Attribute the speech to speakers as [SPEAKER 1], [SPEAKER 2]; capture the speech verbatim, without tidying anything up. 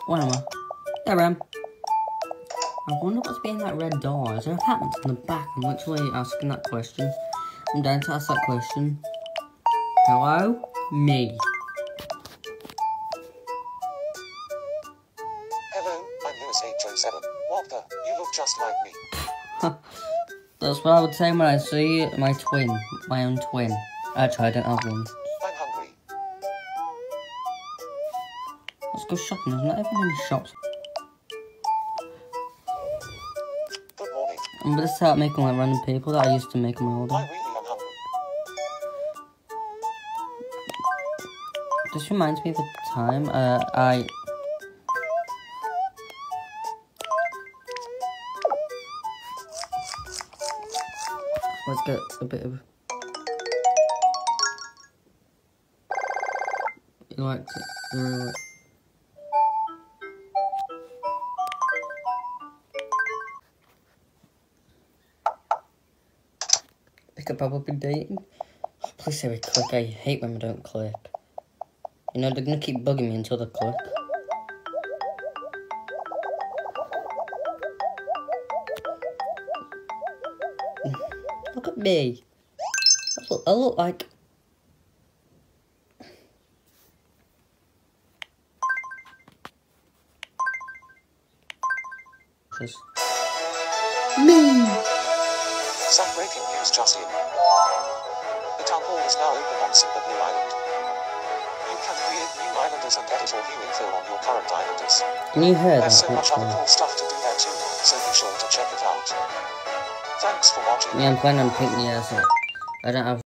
[SPEAKER 1] Where am I? There I am. I wonder what's behind that red door. Is there apartments in the back? I'm literally asking that question. I'm down to ask that question. Hello? Me.
[SPEAKER 2] Hello, I'm Lewis H O seven. What the? You look just like me.
[SPEAKER 1] That's what I would say when I see my twin. My own twin. Actually, I don't have one.
[SPEAKER 2] I'm hungry.
[SPEAKER 1] Let's go shopping. There's not even any shops.
[SPEAKER 2] Good morning.
[SPEAKER 1] I'm gonna start making like random people that I used to make on my older.
[SPEAKER 2] I really am hungry.
[SPEAKER 1] This reminds me of the time uh, I... Let's get a bit of... You like it? You really like... I could probably be dating. Please say we click. I hate when we don't click. You know, they're gonna keep bugging me until they click. Look at me. I look, I look like... Just... Me!
[SPEAKER 2] Some breaking news just in. The town hall is now open on Simba Blue Island. You can create new islanders and edit or view info on your current islanders.
[SPEAKER 1] Can you hear
[SPEAKER 2] There's
[SPEAKER 1] that?
[SPEAKER 2] so much other
[SPEAKER 1] Actually?
[SPEAKER 2] cool stuff to do there too, so be sure to check it out. Thanks for watching.
[SPEAKER 1] Yeah, I'm planning on picking the ass. I don't have...